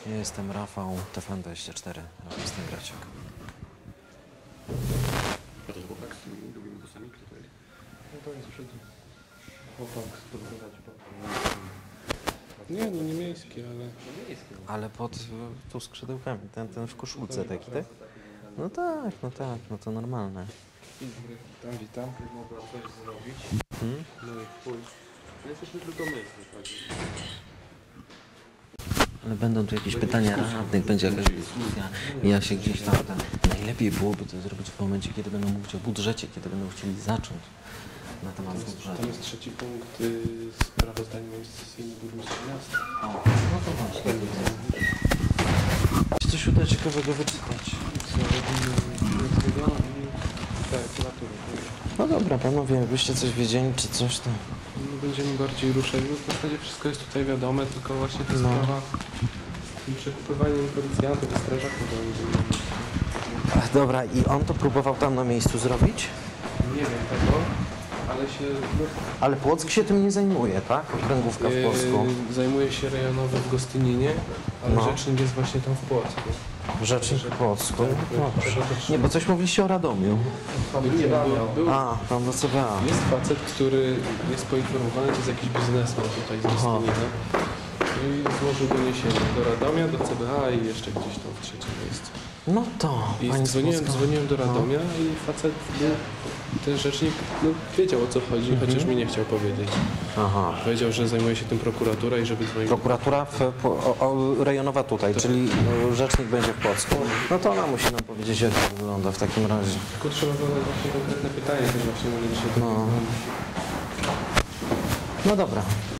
Ja jestem Rafał, TVN24, jestem Graciak. A to jest chłopak z tymi długimi włosami, kto to jest? No to jest przed... chłopak zbudować. Nie, no nie miejski, ale... Ale pod tu skrzydełkami, ten w koszulce taki, tak? No tak, no to normalne. Witam. Mogła coś zrobić. No i chuj. My jesteśmy tylko my w zasadzie. Ale będą tu jakieś pytania radnych, będzie jakaś dyskusja. Ja się gdzieś tam... Najlepiej byłoby to zrobić w momencie, kiedy będą mówić o budżecie, kiedy będą chcieli zacząć na temat budżetu. Tam jest trzeci punkt sprawozdania inwestycyjnego burmistrza miasta. O, no to właśnie. Coś uda ciekawego wyczytać. Tak, natury. No dobra, panowie, jakbyście coś wiedzieli czy coś, to... No będziemy bardziej ruszać. No w zasadzie wszystko jest tutaj wiadome, tylko właśnie ta sprawa z tym przekupywaniem policjantów i strażaków będzie. Ach, dobra, i on to próbował tam na miejscu zrobić? Nie wiem tego, ale się... Ale Płock się tym nie zajmuje, tak? Okręgówka w Płocku. Zajmuje się rejonowy w Gostyninie, ale No. rzecznik jest właśnie tam w Płocku. Rzecznik w Płocku. No, Dobrze. nie, bo coś mówiliście o Radomiu. Nie, był, A, tam do CBA. jest facet, który jest poinformowany, to jest jakiś biznesmen tutaj z Gostynina. I złożył doniesienie do Radomia, do CBA i jeszcze gdzieś tam w trzecim miejscu. No to, I pani z Płocka. dzwoniłem do Radomia i facet, ten rzecznik, wiedział o co chodzi, chociaż mi nie chciał powiedzieć. Aha. Powiedział, że zajmuje się tym prokuratura i żeby dzwonić. Prokuratura rejonowa tutaj, czyli rzecznik będzie w Płocku. No to ona musi nam powiedzieć, jak to wygląda w takim razie. Tylko trzeba zadać właśnie konkretne pytanie, też właśnie mogę dzisiaj... No. No dobra.